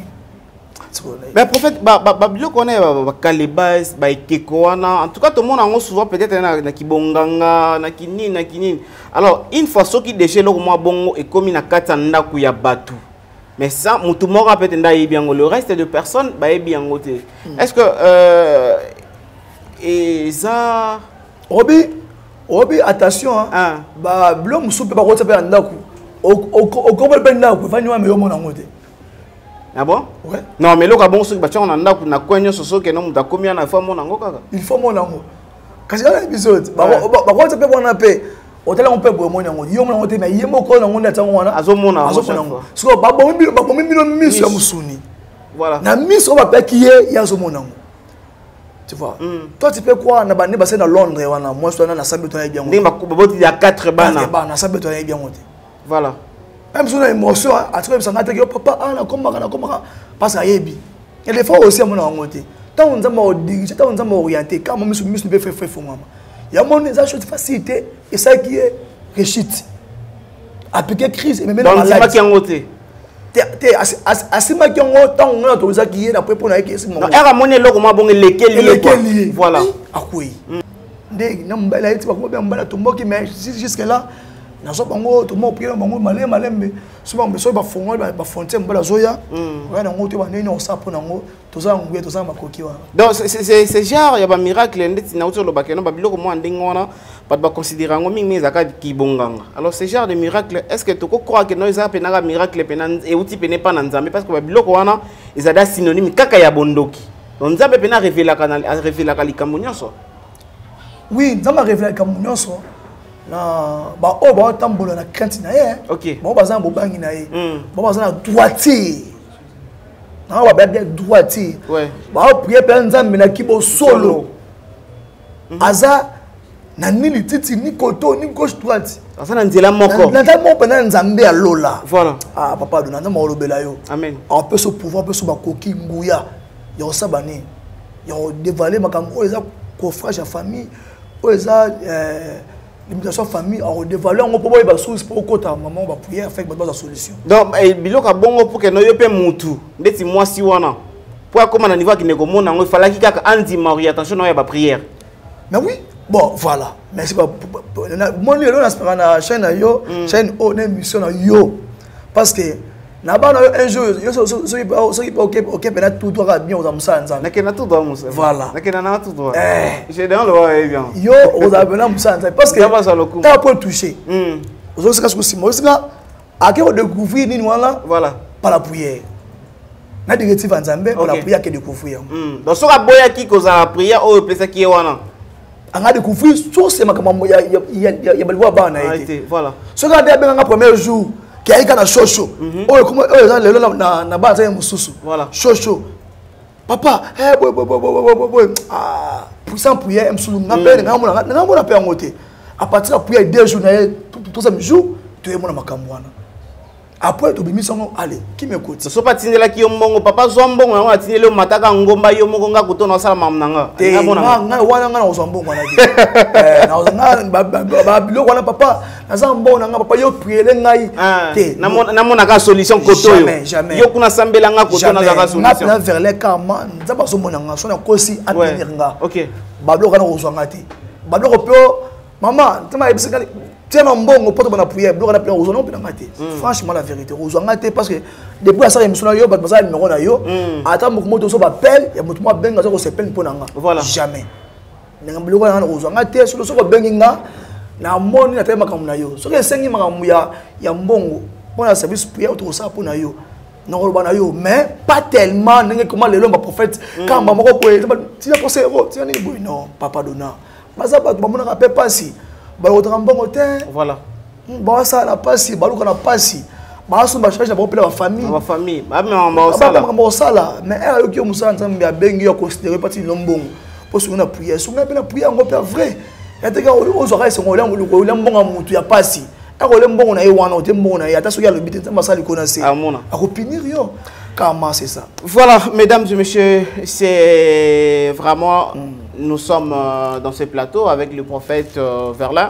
mais prophète ba ba bio connaît ba kalebas ba ekeko wana en tout cas tout le monde en souvent peut-être na na kibonganga na kinini na kinini alors une fois ce qui déchire le moi bongo et comme na kata ndaku ya batu mais ça mutu moko peut-être ndaye bien le reste de personnes ba e bien ngote est-ce que euh et ça obi obi attention hein ba blo musu pe ba ko tsape ndaku o ko be ndaku fani wa me yo mona ngote ah bon ouais non mais lo ka bon so ba tshona ndaku na kwenyo soso ke no muta komia na fa mona ngo kaka il faut mona ngo kasi na episode ba ba ko tsape bona pe otela on pe bo mona ngo yo mona ngote na yemo ko na ngo na tsango wana azo mona azo mona ngo so ba bo mi ba bo mi no miss ya musuni voilà na miss o ba pe kiye ya zo mona ngo tu vois mm. Toi tu peux quoi na bandi basé dans Londres wana moi je na sabe to na bien ndimba boti ya quatre bana bana sabe to na bien ngote voilà même si on a émotion à trouver ça n'attaque papa ah na comment na comment parce à yebi et des fois aussi mon ngote tant on zama diriger tant on zama orienter quand moi misu misu be fait fait mama il y a mon ça chose facilité et ça qui est réussite appliquer crise et même dans la qui ngote te asima ki ngo tant on a to za ki na pour na ki non era monnaie loko ma bon lesquels voilà akui ndé na mbala iti ba ko be mbala to mboki mais jusque là na so bango to mo prier bango malé malembe so bango so ba fongo ba fontaine mbala zoya wana ngo to ba nini on sa pona ngo to za ngwe to za makoki wa donc c'est c'est c'est genre ya ba miracle ndeti na utolo bakeno ba biloko mo ndingona pas de considérer ngo mingi zaka kibonganga alors ce genre de miracle est-ce que tu crois que nous ça penanga miracle penan et outi pene pas nzambe parce que ba biloko wana ezada synonyme kaka ya bondoki donc nzambe pena révéler kana révéler likambo nyonso oui nzambe révéler likambo nyonso na ba o ba tambola na crainte na ye OK ba bazana bo bangi na ye ba bazana droitier na ba ba droitier ouais ba prier pe nzambe na kibo solo aza na nini titi ni koto ni gauche droite asa na nzela moko na nzela moko na nzambe ya lola voilà ah papa dona na molobela yo amen on peut se pouvoir peut se bakoki nguya yo sabani yo dévaler makambo eza coffrage ya famille eza euh limitation famille on dévaler on peut ba sous pour kota maman ba prier avec ba solution donc biloko bongo pour que no yo pe mutu ndeti mwasi wana pour comment na niveau ki ne komona ngo fala ki kaka andi mari attention na ya ba prière mais oui bon voilà merci pas mon lieu là on na chaîne yo chaîne on émission na yo parce que na ba na un jour yo so so so OK OK pena tout doit bien aux amsanza na kena tout doit musa voilà na kena na tout doit eh j'ai dans le bien yo aux abena musanza parce que t'as pas touché hmm aux autres cas aussi moi ça à que découvrir ni wala voilà par la prière na directive nzambe pour la prière que découvrir hmm donc so ka boya ki ko za prière o pesa ki wana anga découvrir source makambo ya ya ya baliwa bana été voilà so ka bien nga premier jour qui a eu chocho. Oh, comment eux les gens na na base un mususu. Voilà. Chocho. Papa, eh boy boy boy boy boy boy. Ah, puissant prière, me sous n'appelle, n'a mon n'a mon appel en côté. À partir de prière deux jours, tout ça me joue, tu es mon makamwana. Après tu bimis son allez, qui m'écoute. Ce sont pas tindela qui yombongo papa zombongo on a tindela mataka ngomba yombongo nga kutono sala mamnanga. Nga nga wana nga na zombongo wana. Eh na nga ba bilo wana papa na zombongo nga papa yo prier ngai te. Na na mona ka solution koto yo. Yo kuna sambela nga koto na ka solution. Na vers les kama nzaba so mona nga so na kosi atenir nga. OK. Ba bilo kana ko zwanga te. Ba bilo ko pio maman tama ebisika tiens mon bon pour te prière bloc na prière non na ngate franchement la vérité aux ngate parce que depuis ça émission yo ba ça numéro na yo attends beaucoup moto so ba appel ya moto mo benga so ko se peine pour nga jamais nga bloc na aux ngate so so ko benga na moni na tema comme na yo so ke sengi makamu ya ya mbongo pour la service prière to ça pour na yo na ko ba na yo mais pas tellement ndenge comment le lomba prophète quand mama ko ko ti na conseil ti na ni boy non papa dona baza ba ba mona ka pe pasi voilà. Bon ça na passi, baluka na passi. Ba so ba charge na ba pela famille. Ba famille. Ba ma sala. Ba sala. Mais elle yo ki o musala nzambe ya bengi yo considérer parti lombongo. Pour so na prière, so na pela prière ngo père vrai. Ya te ka o zo ka se ngo langu ko lembonga mutu ya passi. E ko lembongo na ye wana o te mbongo na ye ata so ya lobite nzambe sala ikona se. Amona. Ako pinir yo. Comment c'est ça? Voilà, mesdames et messieurs, c'est vraiment mm. nous sommes euh, dans ce plateau avec le prophète euh, Verlin.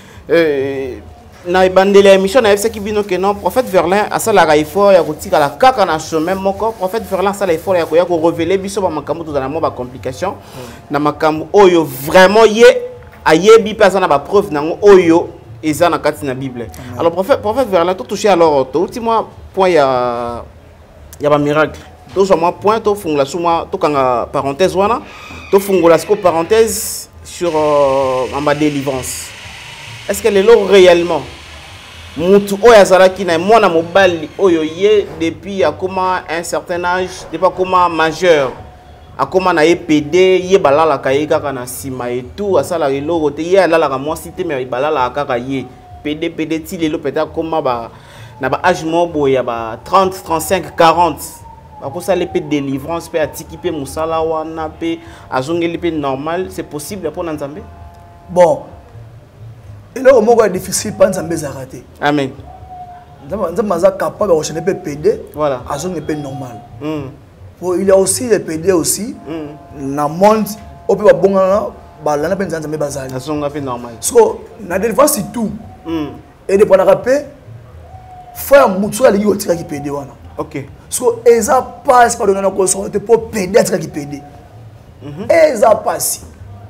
Na bandele émission na F C qui bino que non prophète Verlin a ça la raifo ya kotika la kaka na chemin moko prophète Verlin ça la effort ya ko ya ko révéler biso ba makambo to dans la mo ba complication na makambo oyo vraiment ye ayebi pas na ba preuve na oyo eza na kati na Bible. Alors prophète prophète Verlin tout touché alors tout ultimo point ya il y a un miracle. Tout ça moi point tout fungula suma tout kanga parenthèse wana tout fungula sco parenthèse sur euh, ma délivrance. Est-ce que les lots réellement mutu oya zalaki na mwana mobali oyo ye depuis à comment un certain âge depuis comment majeur à comment na P D ye balala kaika kana sima et tout à ça la logo te ye la la moi cité mais balala kaka ye P D P D ti les lots peut-être comment ba na ba âge mobo ya ba trente trente-cinq quarante ba ko ça les pe délivrance pe atiki pe musala wana pe azongeli pe normal c'est possible pour Nzambe. Bon et là au moment est difficile pas Nzambe za raté. Amen. Nzambe maza capable de changer pe P D voilà azongeli pe normal. Mm. Bon il y a aussi les P D aussi mm. na monde au pe ba bongana ba lana pe Nzambe bazali. Azonga pe normal. So na délivrance c'est tout. Mm. Et de pendant rapé frère mutu ali yo tika ki P D wana. OK. So eza passe pas donner na ko so te pour P D tika ki P D. Mhm. Eza passe.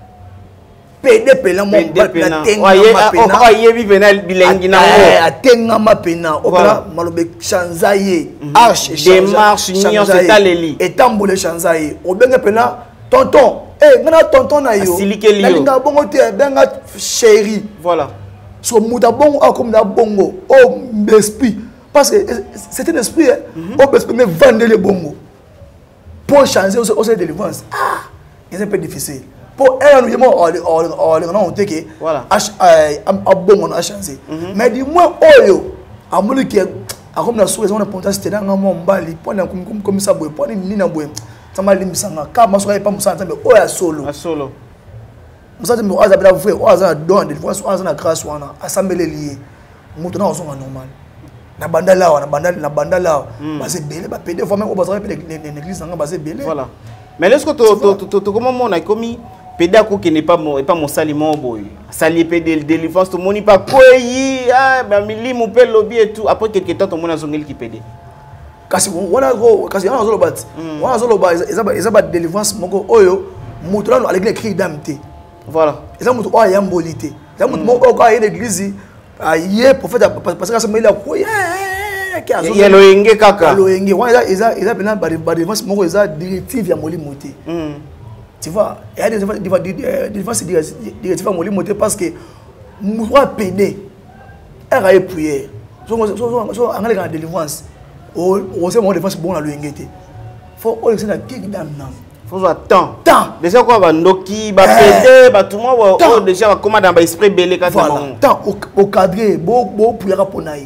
P D pena mo ba na tenga ma pena. Oh yebi penal bilengi na mo. Atenga ma pena. Okala malobe chanzaye. Arche démarche nion c'est taleli. Et tambole chanzaye. Obenge pena tonton. Eh ngana tonton na yo. Na linga bongo te benga chéri. Voilà. So muta bongo a comme na bongo oh l'esprit parce que c'est un esprit oh l'esprit mais vendre les bongo pour changer au sein de délivrance ah c'est un peu difficile pour un nous on on on on que voilà a bongo on a changé mais du moins oyo a mulu qui a comme na sous on a ponta c'était dans mon mbali pour na comme comme ça boy pour ni na boy ça m'a limisanga kama so pas musa mais oya solo a solo Musa me oza bela frère oza don de fois oza na grâce wana assemblée lié mutu na ozo normal na bandala wana bandala na bandala base belé ba pédé fois même oza pe l'église nga base belé voilà mais est-ce que to to to comment on a commis pédé ko qui n'est pas mon et pas mon saliment boy sali pédé délivrance to moni pas koyi ah ba milimu pe lobby et tout après quelque temps to mona zongeli ki pédé kasi wana go kasi wana zo lobat wana zo lobat ezaba ezaba délivrance moko oyo mutu na avec les cris d'amité. Voilà. Et ça, mutu oya mbolité. Ça mutu moko ko aye l'église, aye prophète parce que ça me la ko ya ya ya loenge kaka. Loenge. Wana eza eza pena ba ba défense moko eza directive ya molimo té. Tu vois, il y a des des défense directive ya molimo té parce que mutu a pédé. Elle a prière. So so so angale ka délivrance. O o c'est mon défense bon na loenge té. Faut o c'est na kiki dam nam. Faut attendre. Tant. Déjà quoi va Noki, va péter, va tout le monde déjà va comment dans l'esprit belé quand voilà. Tant au cadre, beau beau pour y raponaï.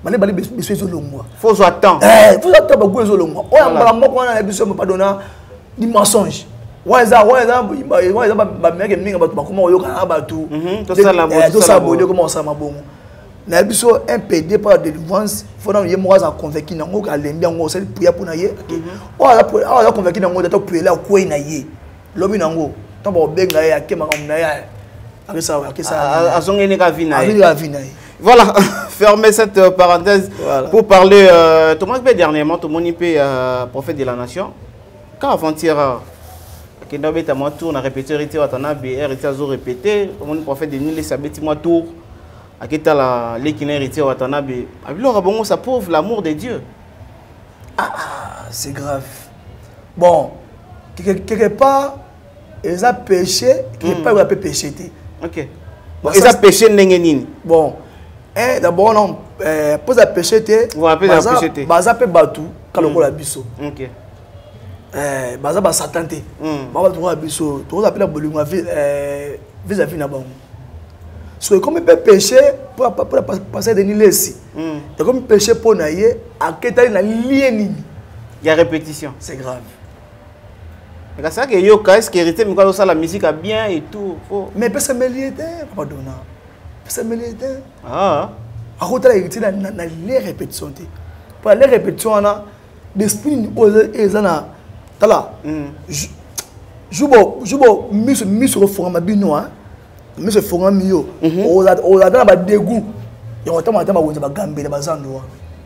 Malé balé biso ezolongwa. Faut attendre. Eh, faut attendre beaucoup ezolongwa. Oya mbala moko wana biso pas donner du mensonge. Ouais ça, ouais ça, ouais ça ba meke minga ba bakoma oyoka na ba tout. Mhm, to ça la bonne. To ça bonne comment ça ma bongo. Na biso un P D par délivrance, faut na ye moi ça convaincu na ngo ka lembi ngo ça prier pour na ye. Oya pour oya convaincu na ngo to prier là ko na ye. Lobi na ngo, to ba benga ye akema na ye. Avec ça, avec ça. Azongene ka vina. Avec la vina. Voilà, fermez cette euh, parenthèse voilà. Pour parler. Euh, tout le monde dernièrement, tout le monde peut euh, prophète de la nation. Quand avant-hier, quand on a mon tour, on a répété, on a répété, on a répété, tout le monde prophète de Nil, ça bête moi tour. À qui t'as la l'équine hérité, on a répété. Alors, bon, ça prouve l'amour de Dieu. Ah, c'est grave. Bon, quelque part, ils ont péché, quelque part, ils ont péché. Ok. Bon, ils ont péché n'engeni. Bon. Eh, d'abord, non, euh, pour ça péché, voilà, pour ça péché, baza pe batu, quand on la biso. Ok. Eh, baza ba satante. Baba tu la biso, tu vas appeler la bolingwa euh vis-à-vis na bango. So comme peut péché pour pour passer de nilesi. Et comme péché pour naie, à quel na lieni. Il y a répétition. C'est grave. C'est ça que yo est-ce que hérité mais quand ça la musique a bien et tout, faut. Mais personne me lié pardon. Ça me l'aide. Ah. À côté là, il y a les répétitions. Pour les répétitions, on a l'esprit est là. Tala. Je je je mis mis sur le forum bino hein. Mis sur le forum mio. On a on a dans ba dégoût. Et on t'a t'a on va gamber les bazando.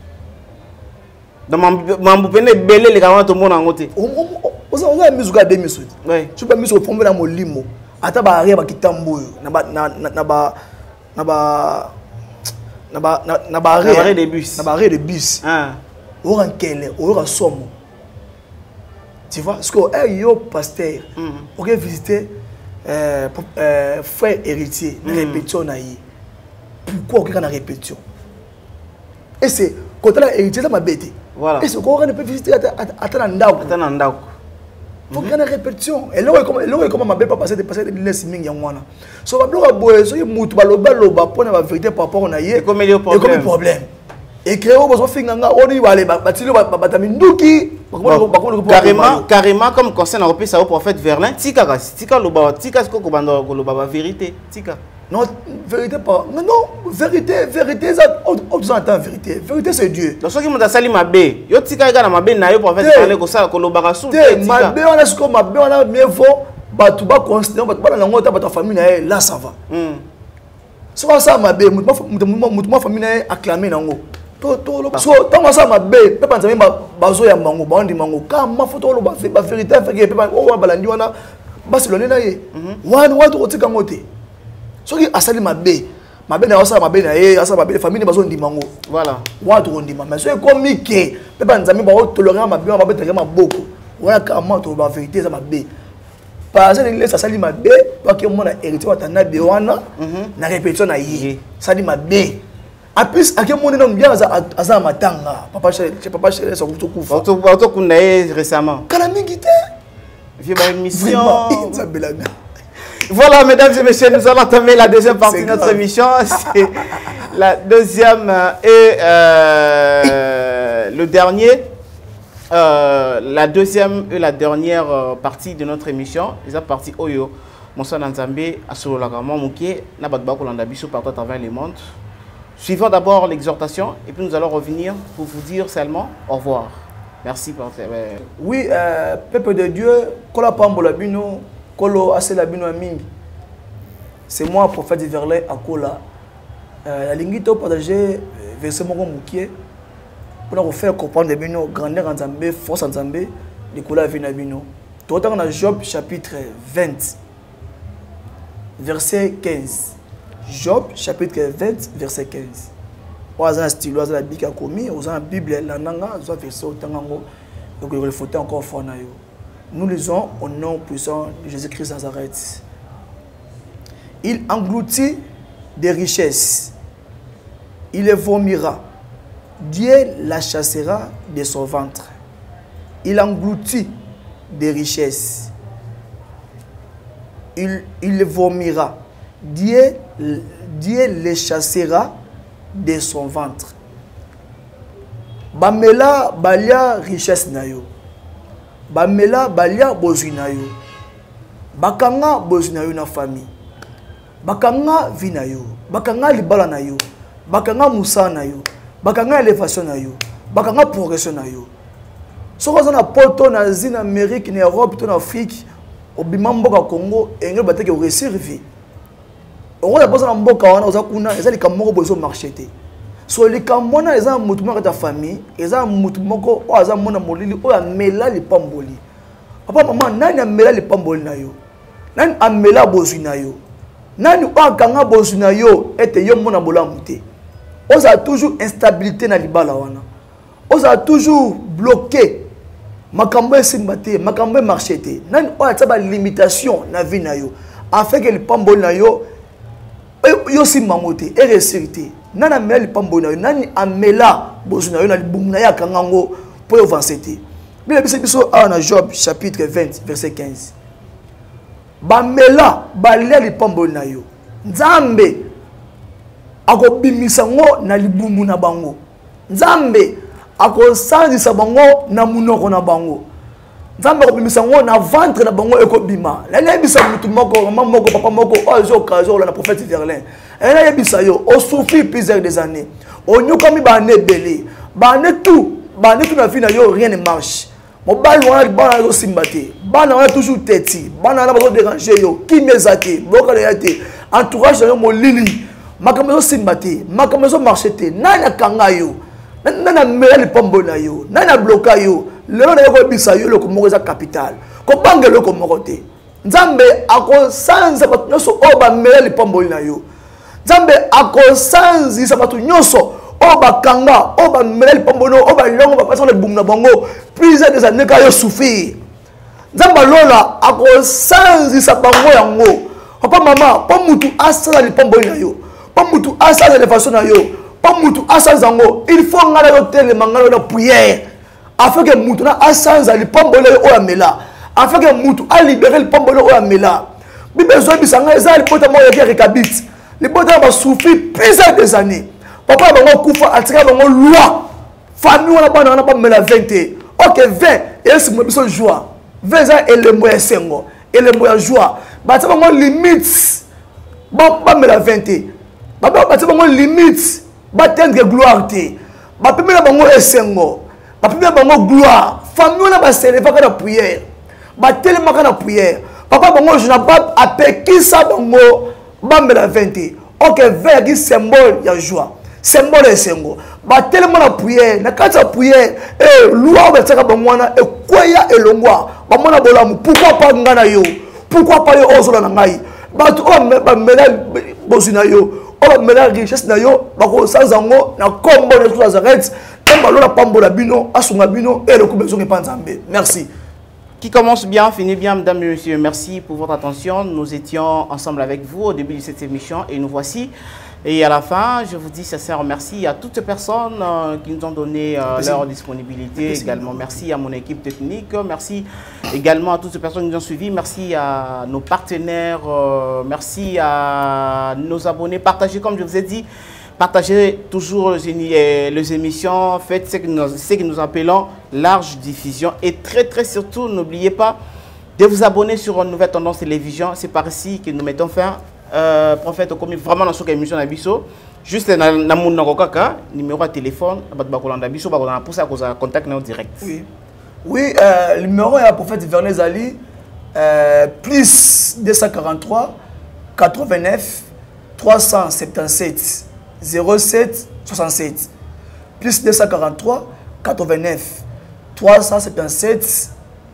Dans mambu pene belé les gars tout monde en côté. On on on a mis sur garder mis. Oui. Tu peux mis sur le forum dans mon limo. Ata ba arrière ba kitambo. Na ba na ba na ba na ba na ba arrêt de bus na ba arrêt de bus ah on rankele on ra somme tu vois parce que eh yo pasteur on va visiter euh euh frère héritier na répétition na yi pourquoi on a répétition et c'est quand la héritier ça m'a bêté voilà et c'est quand on peut visiter attendre ndako attendre ndako faut qu'il y ait une répétition. Et là, comment ma belle pas passer de passer de laisser mingi yangwana. So va bloquer boy, so il moutou baloba loba pour la vérité par rapport on a yé. Et comme il y a problème. problème. Et créer au besoin finganga on y va aller batilo bataminduki. Carrément, carrément comme conseil européen ça au prophète Verlin, tika tika loba tika ko ko bando ko loba vérité, tika. Non, vérité pas. Non, non, vérité, vérité, ça, on entend vérité. Vérité, c'est Dieu. Donc, ceux qui m'ont sali ma bé, yo tika ega na ma bé na yo prophète parler ko ça ko loba ka sou. Ma bé on a ce qu'on ma bé on a mieux vaut batu ba considérer batu ba na ngota batu famille na là ça va. Hmm. So ça ma bé, mutu mutu famille na acclamer nango. To to so tant ça ma bé, pe penser ba bazo ya mango, ba ndi mango. Kama photo lo ba vérité fait que pe o ba landi wana Barcelone na ye. Wan wa to tika ngote. Ce qui a sali ma bé, ma bé n'a pas ma bé n'a pas ça ma bé famille n'a pas de mango. Voilà. Moi tout on dit mais c'est comme que papa nous amis va tolérer ma bé ma bé tellement beaucoup. Voilà comment tu vas vérité ça ma bé. Parce que il laisse sali ma bé parce que moi na hérité wa tana bé wana na répétition na yi. Sali ma bé. En plus à quel moment on bien à ça matanga. Papa chez papa chez ça tout coup. Auto auto kunae récemment. Kana mingité. Vieux ba émission. Ça belaga. Voilà, mesdames et messieurs, nous allons entamer la deuxième partie de notre émission. C'est la deuxième et euh, le dernier, euh, la deuxième et la dernière partie de notre émission. Les autres parties Oyo, Monsa Nanzambe, Asolo Lagama, Mouké, Nabadba Kolandabiso partout à travers le monde. Suivons d'abord l'exhortation et puis nous allons revenir pour vous dire seulement au revoir. Merci pour cette. Oui, euh, peuple de Dieu, Kola Pambola Bino. Kolo asela bino mingi. C'est moi prophète Verlin Akola. Euh la lingito partager verset moko mukie pour nous faire comprendre bino grandeur en Nzambe, force en Nzambe, de kola vina bino. Tout dans Job chapitre vingt verset quinze. Job chapitre vingt verset quinze. Oza style oza la bika komi, oza la Bible la nanga, oza verset otangango. Donc il faut encore fort na yo. Nous lisons au nom puissant de Jésus-Christ Nazareth. Il engloutit des richesses. Il les vomira. Dieu la chassera de son ventre. Il engloutit des richesses. Il, il les vomira. Dieu, Dieu les chassera de son ventre. Bamela balia richesse na yo. Bamela balia bozwi na yo. Bakanga bozwi na yo na famille. Bakanga vie na yo. Bakanga libala na yo. Bakanga musa na yo. Bakanga élévation na yo. Bakanga progression na yo. So ko na poto na zine Amérique na Europe to na Afrique obima mboka Congo engel bateke réussir vie. On va passer na mboka wana oza kuna ezali kamoko bozo marché te. So les kamona eza mutu moko ta famille, eza mutu moko o aza mona molili o amela lipamboli. Papa maman nani amela lipamboli na yo? Nani amela bozwi na yo? Nani o akanga bozwi na yo ete yo mona bolamu te? Oza toujours instabilité na libala wana. Oza toujours bloqué. Makambo esimba te, makambo marché te. Nani o ataba limitation na vie na yo. Afin que lipamboli na yo yo simba mote et réussite. Nani amela lipamboli na yo, nani amela bozwi na yo na libumu na ya kangango po yo vancete. Bila biso biso na Job chapitre vingt verset quinze. Bamela balia lipamboli na yo. Nzambe akobimisa ngo na libumu na bango. Nzambe akosanzisa bango na munoko na bango. Nzambe akobimisa ngo na ventre na bango ekobima. Lana yebisa mutu moko, mama moko, papa moko, ozo okazo la prophète Verlin. Lana yebisa yo, o souffri plusieurs des années. O nyokami ba ne belé. Ba ne tout, ba ne tout na vie na yo rien ne marche. Mon bal wana bana yo simbate. Bana wana toujours teti. Bana na bazo déranger yo. Ki mezate, boka le yate. Entourage yo mo lili. Makambo yo simbate, makambo yo marchete. Nana kanga yo. Nana mela lipamboli na yo. Nana bloka yo. Lelo na yo ko bisa yo loko moko za capital. Ko bange loko moko te. Nzambe akosanza batu nyonso o ba mela lipamboli na yo. Nzambe akosanza batu nyonso o ba kanga o ba mela lipamboli o ba longo ba pasa le bumu na bango. Plusieurs des années ka yo souffrir. Nzamba lola akosanza bango yango. Papa mama, pa mutu asala lipamboli na yo. Pa mutu asala élévation na yo. Pa mutu asala zango. Il faut ngala yo tele mangala na prière. Afin que mutu na asanza lipamboli o amela. Afin que mutu a libérer lipamboli o amela. Bi besoin bisanga eza lipota mo ya rekabit. Lipota ba souffrir plusieurs des années. Papa bango kufa atika bango loi. Famille wana bana na pa mela vingt. OK vingt et c'est mo biso joie. vingt za elembo ya sengo. Elembo ya joie. Bati bango limite. Ba ba mela vingt. Ba bati bango limite. Ba tendre gloire te. Ba pemela bango esengo. Ba pemela bango gloire. Famille na ba célébrer ka na prière. Ba tellement ka na prière. Papa bango je n'ai pas appelé qui ça bango ba mela vingt. OK vingt qui symbole ya joie. Symbole esengo. Ba tellement na prière, na kati ya prière, eh loi ba tsaka bango na e kwaya elongwa. Ba mona bolamu pourquoi pas ngana yo? Pourquoi pas yo ozola na ngai? Ba to ba mela bozina yo. O ba mela richesse na yo, ba ko sanzango na kombo de Nazareth. Temba lo na pambola bino, asunga bino et le kubezo ngepanzambe. Merci. Qui commence bien, finit bien, mesdames et messieurs. Merci pour votre attention. Nous étions ensemble avec vous au début de cette émission et nous voici. Et à la fin, je vous dis sincèrement merci à toutes ces personnes euh, qui nous ont donné euh, leur disponibilité. Merci. Également, merci à mon équipe technique. Merci également à toutes ces personnes qui nous ont suivis. Merci à nos partenaires. Euh, merci à nos abonnés. Partagez, comme je vous ai dit, partagez toujours les, les émissions. Faites ce que, nous, ce que nous appelons large diffusion. Et très, très surtout, n'oubliez pas de vous abonner sur une nouvelle tendance télévision. C'est par ici que nous mettons fin. Euh, prophète comme vraiment dans cette émission d'Abisso juste na na mon kaka numéro de téléphone bat bakolanda biso bakolanda pour ça cause contact na direct. Oui. Oui, euh, le numéro est à prophète Verlin Zali euh, plus deux cent quarante-trois quatre-vingt-neuf trois cent soixante-dix-sept zéro sept soixante-sept plus deux cent quarante-trois quatre-vingt-neuf trois cent soixante-dix-sept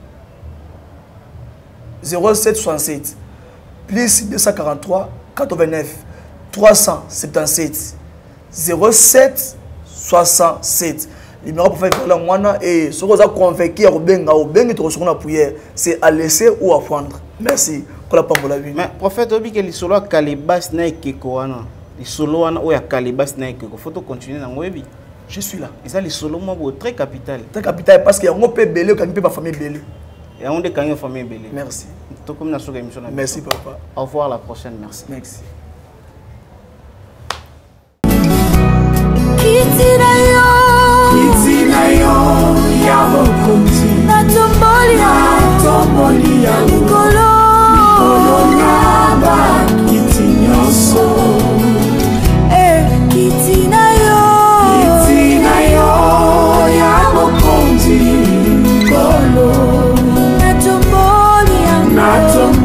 zéro sept soixante-sept plus deux cent quarante-trois quatre-vingt-neuf trois cent soixante-dix-sept zéro sept soixante-sept. Le numéro pour faire la moine et ce qu'on a convaincu au benga au benga to sur la prière, c'est à laisser ou à prendre. Merci pour la parole la vie. Mais prophète obi que les solo kalibas na ekeko wana. Les solo wana o ya kalibas na ekeko. Faut continuer na webi. Je suis là. Et ça les solo moi très capital. Très capital parce qu'il y a un peu belé quand il peut ma famille belé. Et on est une famille belé. Merci. Merci papa. Au revoir la prochaine. Merci. Merci. Kitirayo, kitirayo. ya bokonzi natomboli natomboli yango likolo na bakiti nyonso kiti na yo kiti na yo ya bokonzi likolo natomboli yango